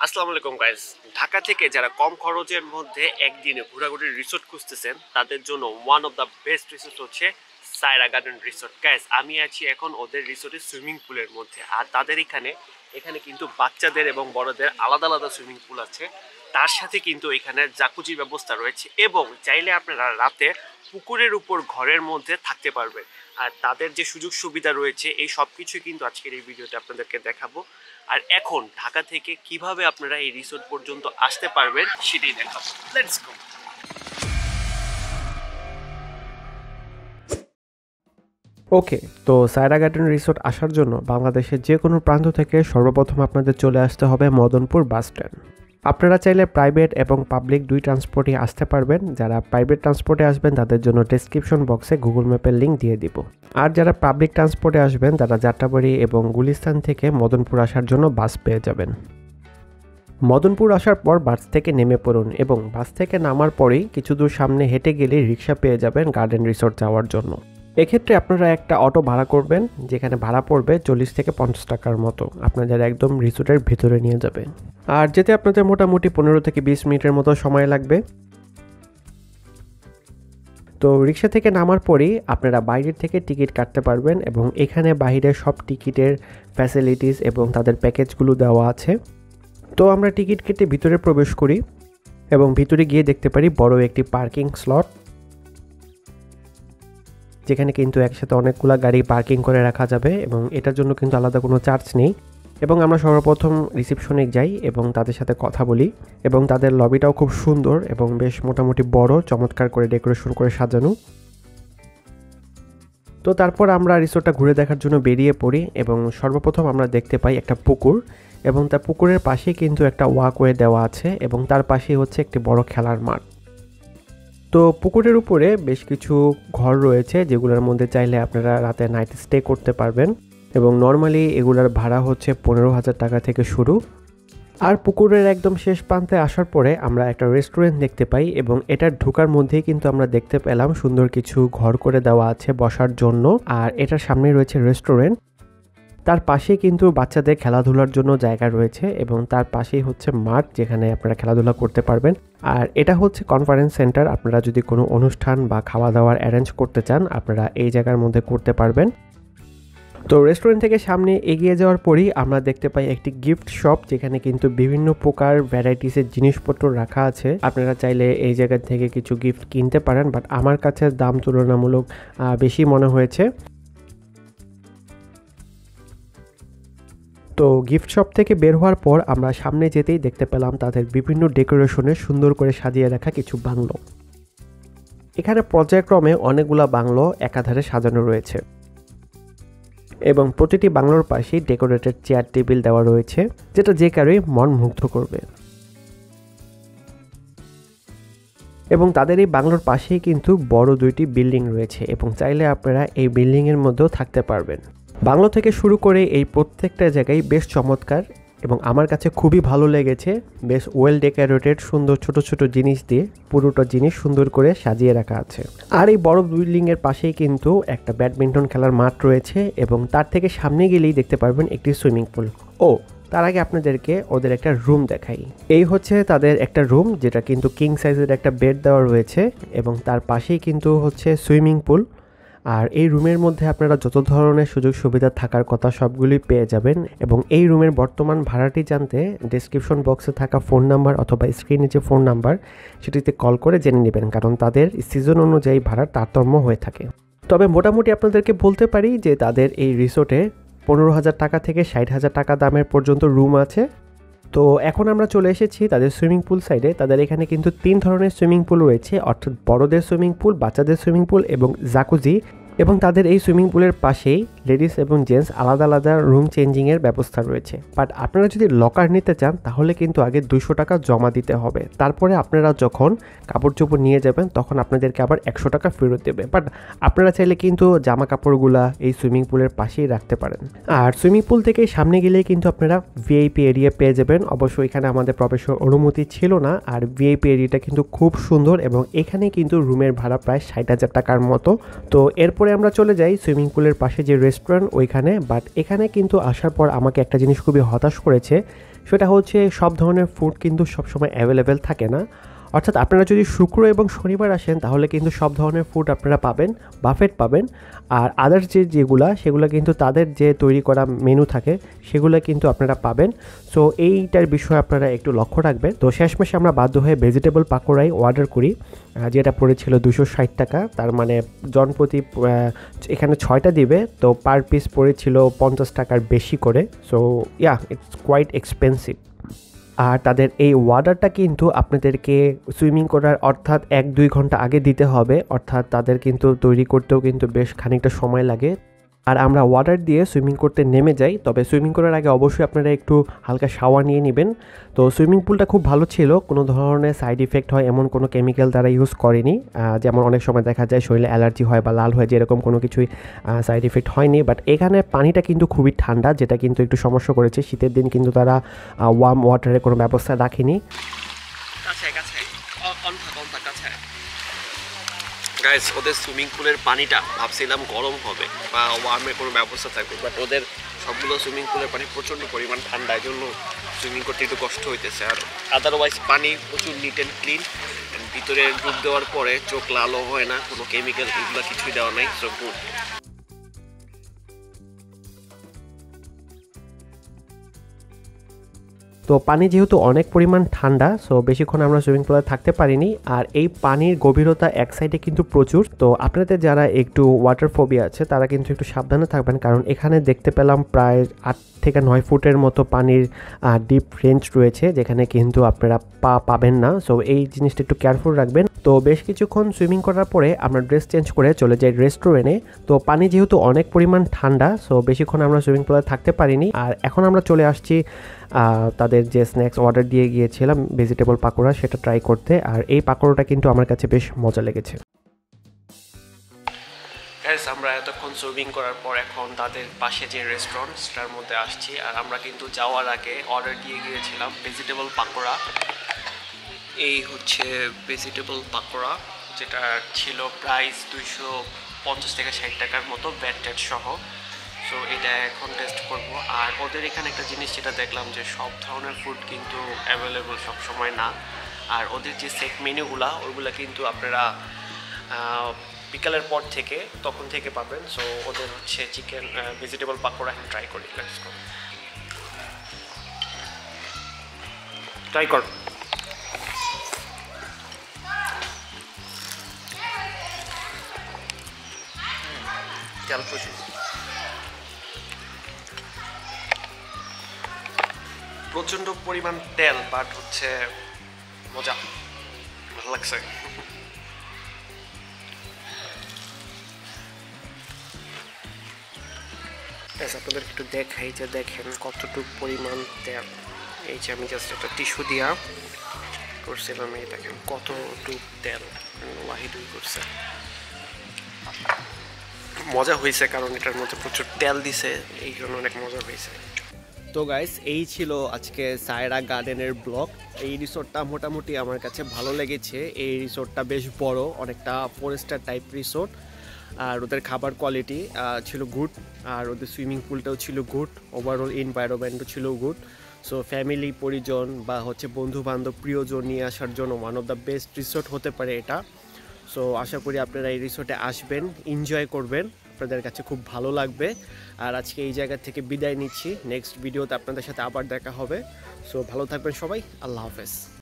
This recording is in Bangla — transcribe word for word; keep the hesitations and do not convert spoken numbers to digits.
আসসালামু আলাইকুম গাইস। ঢাকা থেকে যারা কম খরচের মধ্যে একদিনে ঘোরাঘুরির রিসোর্ট খুঁজতেছেন তাদের জন্য one of the best resort হচ্ছে সায়রা গার্ডেন রিসোর্ট। গাইস আমি আছি এখন ওদের রিসোর্টের সুইমিং পুলের মধ্যে, আর তাদের এখানে এখানে কিন্তু বাচ্চাদের এবং বড়দের আলাদা আলাদা সুইমিং পুল আছে। তার সাথে কিন্তু এখানে জাকুজির ব্যবস্থা রয়েছে এবং চাইলে আপনারা রাতে পুকুরের উপর ঘরের মধ্যে থাকতে পারবেন। আর তাদের যে সুযোগ সুবিধা রয়েছে এই সব কিছুই কিন্তু আজকের এই ভিডিওতে আপনাদেরকে দেখাবো। আর এখন ঢাকা থেকে কিভাবে আপনারা এই রিসোর্ট পর্যন্ত আসতে পারবেন সেটাই দেখাবো। Let's go. ওকে, তো সায়রা গার্ডেন রিসোর্ট আসার জন্য বাংলাদেশের যে কোনো প্রান্ত থেকে সর্বপ্রথম আপনাদের চলে আসতে হবে মদনপুর বাস স্ট্যান্ড। আপনারা চাইলে প্রাইভেট এবং পাবলিক দুই ট্রান্সপোর্টে আসতে পারবেন। যারা প্রাইভেট ট্রান্সপোর্টে আসবেন তাদের জন্য ডেসক্রিপশন বক্সে গুগল ম্যাপের লিঙ্ক দিয়ে দিব। আর যারা পাবলিক ট্রান্সপোর্টে আসবেন তারা যাত্রাবাড়ি এবং গুলিস্তান থেকে মদনপুর আসার জন্য বাস পেয়ে যাবেন। মদনপুর আসার পর বাস থেকে নেমে পড়ুন এবং বাস থেকে নামার পরেই কিছু দূর সামনে হেঁটে গেলে রিক্সা পেয়ে যাবেন গার্ডেন রিসোর্ট যাওয়ার জন্য। এক্ষেত্রে আপনারা একটা অটো ভাড়া করবেন, যেখানে ভাড়া পড়বে চল্লিশ থেকে পঞ্চাশ টাকার মতো, আপনাদের একদম রিসোর্টের ভিতরে নিয়ে যাবে। আর যেতে আপনাদের মোটামুটি পনেরো থেকে বিশ মিনিটের মতো সময় লাগবে। তো রিক্সা থেকে নামার পরেই আপনারা বাইরের থেকে টিকিট কাটতে পারবেন এবং এখানে বাইরে সব টিকিটের ফ্যাসিলিটিস এবং তাদের প্যাকেজগুলো দেওয়া আছে। তো আমরা টিকিট কেটে ভিতরে প্রবেশ করি এবং ভিতরে গিয়ে দেখতে পারি বড় একটি পার্কিং স্লট, যেখানে কিন্তু একসাথে অনেকগুলো গাড়ি পার্কিং করে রাখা যাবে এবং এটার জন্য কিন্তু আলাদা কোনো চার্জ নেই। এবং আমরা সর্বপ্রথম রিসেপশনে যাই এবং তাদের সাথে কথা বলি এবং তাদের লবিটাও খুব সুন্দর এবং বেশ মোটামুটি বড়, চমৎকার করে ডেকোরেশন করে সাজানো। তো তারপর আমরা রিসোর্টটা ঘুরে দেখার জন্য বেরিয়ে পড়ি এবং সর্বপ্রথম আমরা দেখতে পাই একটা পুকুর এবং তার পুকুরের পাশে কিন্তু একটা ওয়াকওয়ে দেওয়া আছে এবং তার পাশেই হচ্ছে একটি বড় খেলার মাঠ। তো পুকুরের উপরে বেশ কিছু ঘর রয়েছে যেগুলোর মধ্যে চাইলে আপনারা রাতে নাইট স্টে করতে পারবেন এবং নর্মালি এগুলার ভাড়া হচ্ছে পনেরো হাজার টাকা থেকে শুরু। আর পুকুরের একদম শেষ প্রান্তে আসার পরে আমরা একটা রেস্টুরেন্ট দেখতে পাই এবং এটার ঢোকার মধ্যেই কিন্তু আমরা দেখতে পেলাম সুন্দর কিছু ঘর করে দেওয়া আছে বসার জন্য। আর এটার সামনে রয়েছে রেস্টুরেন্ট, তার পাশে কিন্তু বাচ্চাদের খেলাধুলার জন্য জায়গা রয়েছে এবং তার পাশেই হচ্ছে মাঠ যেখানে আপনারা খেলাধুলা করতে পারবেন। আর এটা হচ্ছে কনফারেন্স সেন্টার, আপনারা যদি কোনো অনুষ্ঠান বা খাওয়া দাওয়ার অ্যারেঞ্জ করতে চান আপনারা এই জায়গার মধ্যে করতে পারবেন। তো রেস্টুরেন্ট থেকে সামনে এগিয়ে যাওয়ার পরই আমরা দেখতে পাই একটি গিফট শপ, যেখানে কিন্তু বিভিন্ন প্রকার ভ্যারাইটিসের জিনিসপত্র রাখা আছে। আপনারা চাইলে এই জায়গা থেকে কিছু গিফট কিনতে পারেন, বাট আমার কাছে দাম তুলনামূলক বেশি মনে হয়েছে। তো গিফট শপ থেকে বের হওয়ার পর আমরা সামনে যেতেই দেখতে পেলাম তাদের বিভিন্ন ডেকোরেশনে সুন্দর করে সাজিয়ে রাখা কিছু বাংলো। এখানে পর্যায়ক্রমে অনেকগুলা বাংলো একাধারে সাজানো রয়েছে এবং প্রতিটি বাংলোর পাশেই ডেকোরেটেড চেয়ার টেবিল দেওয়া রয়েছে, যেটা যে কারোই মন মুগ্ধ করবে। এবং তাদের এই বাংলোর পাশেই কিন্তু বড় দুইটি বিল্ডিং রয়েছে এবং চাইলে আপনারা এই বিল্ডিংয়ের মধ্যেও থাকতে পারবেন। বাংলো থেকে শুরু করে এই প্রত্যেকটা জায়গায় বেশ চমৎকার এবং আমার কাছে খুবই ভালো লেগেছে। বেশ ওয়েল ডেকোরেটেড, সুন্দর ছোট ছোট জিনিস দিয়ে পুরোটা জিনিস সুন্দর করে সাজিয়ে রাখা আছে। আর এই বড় বিল্ডিংয়ের পাশেই কিন্তু একটা ব্যাডমিন্টন খেলার মাঠ রয়েছে এবং তার থেকে সামনে গেলেই দেখতে পারবেন একটি সুইমিং পুল। ও তার আগে আপনাদেরকে ওদের একটা রুম দেখাই। এই হচ্ছে তাদের একটা রুম, যেটা কিন্তু কিং সাইজের একটা বেড দেওয়া রয়েছে এবং তার পাশেই কিন্তু হচ্ছে সুইমিং পুল। আর এই রুমের মধ্যে আপনারা যত ধরনের সুযোগ সুবিধা থাকার কথা সবগুলোই পেয়ে যাবেন এবং এই রুমের বর্তমান ভাড়াটি জানতে ডেসক্রিপশন বক্সে থাকা ফোন নাম্বার অথবা স্ক্রিনে যে ফোন নাম্বার সেটিতে কল করে জেনে নেবেন, কারণ তাদের সিজন অনুযায়ী ভাড়ার তারতম্য হয়ে থাকে। তবে মোটামুটি আপনাদেরকে বলতে পারি যে তাদের এই রিসোর্টে পনেরো হাজার টাকা থেকে ষাট হাজার টাকা দামের পর্যন্ত রুম আছে। তো এখন আমরা চলে এসেছি তাদের সুইমিং পুল সাইডে। তাদের এখানে কিন্তু তিন ধরনের সুইমিং পুল রয়েছে, অর্থাৎ বড়দের সুইমিং পুল, বাচ্চাদের সুইমিং পুল এবং জাকুজি। এবং তাদের এই সুইমিং পুলের পাশেই লেডিস এবং জেন্টস আলাদা আলাদা রুম চেঞ্জিংয়ের ব্যবস্থা রয়েছে। বাট আপনারা যদি লকার নিতে চান তাহলে কিন্তু আগে দুইশো টাকা জমা দিতে হবে, তারপরে আপনারা যখন কাপড় চোপড় নিয়ে যাবেন তখন আপনাদেরকে আবার একশো টাকা ফেরত দেবে। বাট আপনারা চাইলে কিন্তু জামা কাপড়গুলা এই সুইমিং পুলের পাশেই রাখতে পারেন। আর সুইমিং পুল থেকে সামনে গেলেই কিন্তু আপনারা ভিআইপি এরিয়া পেয়ে যাবেন। অবশ্যই এখানে আমাদের প্রবেশের অনুমতি ছিল না। আর ভিআইপি এরিয়াটা কিন্তু খুব সুন্দর এবং এখানে কিন্তু রুমের ভাড়া প্রায় ষাট হাজার টাকার মতো। তো এরপর আমরা চলে যাই সুইমিং পুলের পাশে যে রেস্টুরেন্ট ওইখানে। বাট এখানে কিন্তু আসার পর আমাকে একটা জিনিস খুবই হতাশ করেছে, সেটা হচ্ছে সব ধরনের ফুড কিন্তু সবসময় অ্যাভেলেবেল থাকে না। অর্থাৎ আপনারা যদি শুক্র এবং শনিবার আসেন তাহলে কিন্তু সব ধরনের ফুড আপনারা পাবেন, বাফেট পাবেন। আর আদার্স যে যেগুলা সেগুলো কিন্তু তাদের যে তৈরি করা মেনু থাকে সেগুলো কিন্তু আপনারা পাবেন। সো এইটার বিষয়ে আপনারা একটু লক্ষ্য রাখবেন। তো শেষমেশে আমরা বাধ্য হয়ে ভেজিটেবল পাকোড়াই অর্ডার করি, যেটা পড়েছিল দুশো ষাট টাকা। তার মানে জনপ্রতি এখানে ছয়টা দিবে, তো পার পিস পড়েছিল পঞ্চাশ টাকার বেশি করে। So yeah, it's quite expensive. আর তাদের এই অর্ডারটা কিন্তু আপনাদেরকে সুইমিং করার অর্থাৎ এক দুই ঘন্টা আগে দিতে হবে, অর্থাৎ তাদের কিন্তু তৈরি করতেও কিন্তু বেশ খানিকটা সময় লাগে। আর আমরা ওয়াটার দিয়ে সুইমিং করতে নেমে যাই, তবে সুইমিং করার আগে অবশ্যই আপনারা একটু হালকা শাওয়ার নিয়ে নেবেন। তো সুইমিং পুলটা খুব ভালো ছিল, কোনো ধরনের সাইড ইফেক্ট হয় এমন কোনো কেমিক্যাল তারা ইউজ করেনি, যেমন অনেক সময় দেখা যায় শরীরে অ্যালার্জি হয় বা লাল হয়ে যায়, এরকম কোনো কিছুই সাইড ইফেক্ট হয়নি। বাট এখানে পানিটা কিন্তু খুবই ঠান্ডা, যেটা কিন্তু একটু সমস্যা করেছে। শীতের দিন কিন্তু তারা ওয়ার্ম ওয়াটারের কোনো ব্যবস্থা রাখেনি। গাইস, ওদের সুইমিং পুলের পানিটা ভাবছিলাম গরম হবে বা ওয়ার্মের কোনো ব্যবস্থা থাকবে, বাট ওদের সবগুলো সুইমিং পুলের পানি প্রচণ্ড পরিমাণ ঠান্ডা, এই জন্য সুইমিং করতে একটু কষ্ট হইতেছে। আর আদারওয়াইজ পানি প্রচুর নিট অ্যান্ড ক্লিন। ভিতরে ডুব দেওয়ার পরে চোখ লালও হয় না, কোনো কেমিক্যাল এগুলো কিছুই দেওয়া নাই। So good. তো পানি যেহেতু অনেক পরিমাণ ঠান্ডা, সো বেশিক্ষণ আমরা সুইমিং পুলে থাকতে পারিনি। আর এই পানির গভীরতা এক সাইডে কিন্তু প্রচুর। তো আপনাদের যারা একটু ওয়াটার ফোবিয়া আছে তারা কিন্তু একটু সাবধানে থাকবেন, কারণ এখানে দেখতে পেলাম প্রায় আট থেকে নয় ফুটের মতো পানির ডিপ রেঞ্জ রয়েছে, যেখানে কিন্তু আপনারা পা পাবেন না। সো এই জিনিসটা একটু কেয়ারফুল রাখবেন। তো বেশ কিছুক্ষণ সুইমিং করার পরে আমরা ড্রেস চেঞ্জ করে চলে যাই রেস্টুরেন্টে। তো পানি যেহেতু অনেক পরিমাণ ঠান্ডা, সো বেশিক্ষণ আমরা সুইমিং পুলে থাকতে পারিনি। আর এখন আমরা চলে আসছি তাদের যে স্ন্যাক্স অর্ডার দিয়ে গিয়েছিলাম ভেজিটেবল পাকোড়া, সেটা ট্রাই করতে। আর এই পাকোড়াটা কিন্তু আমার কাছে বেশ মজা লেগেছে। আমরা এতক্ষণ সুইমিং করার পর এখন তাদের পাশে যে রেস্টুরেন্ট সেটার মধ্যে আসছি। আর আমরা কিন্তু যাওয়ার আগে অর্ডার দিয়ে গিয়েছিলাম ভেজিটেবল পাকোড়া। এই হচ্ছে ভেজিটেবল পাকোড়া, যেটা ছিল প্রাইস দুইশো পঞ্চাশ থেকে ষাট টাকার মতো ব্যাট ট্যাট সহ। সো এটা এখন টেস্ট করব। আর ওদের এখানে একটা জিনিস যেটা দেখলাম যে সব ধরনের ফুড কিন্তু অ্যাভেলেবল সব সময় না। আর ওদের যে সেট মেনুগুলা ওইগুলো কিন্তু আপনারা বিকালের পর থেকে তখন থেকে পাবেন। সো ওদের হচ্ছে চিকেন ভেজিটেবল পাকোড়া এখন ট্রাই করি। লেটস গো, ট্রাই কর। তেল প্রচুর, প্রচণ্ড পরিমাণ তেল, বাট হচ্ছে মজা, ভালো লাগছে। আপনাদের একটু দেখাই যে দেখেন কতটুকু পরিমাণ তেল। এই যে আমি জাস্ট একটা টিস্যু দিয়া করছিলাম, এই দেখেন কতটুকু তেল ওয়াহিদুই করছে। মজা হয়েছে কারণ এটার মধ্যে প্রচুর তেল দিছে, এই জন্য অনেক মজা হয়েছে। তো গাইস, এই ছিল আজকে সায়রা গার্ডেনের ব্লগ। এই রিসোর্টটা মোটামুটি আমার কাছে ভালো লেগেছে। এই রিসোর্টটা বেশ বড়, অনেকটা ফরেস্টার টাইপ রিসোর্ট। আর ওদের খাবার কোয়ালিটি ছিল গুড, আর ওদের সুইমিং পুলটাও ছিল গুড, ওভারঅল এনভায়রনমেন্টও ছিল গুড। সো ফ্যামিলি, পরিজন বা হচ্ছে বন্ধু বান্ধব, প্রিয়জন নিয়ে আসার জন্য one of the best resort হতে পারে এটা। সো আশা করি আপনারা এই রিসোর্টে আসবেন, এনজয় করবেন, আপনাদের কাছে খুব ভালো লাগবে। আর আজকে এই জায়গা থেকে বিদায় নিচ্ছি, নেক্সট ভিডিওতে আপনাদের সাথে আবার দেখা হবে। সো ভালো থাকবেন সবাই, আল্লাহ হাফেজ।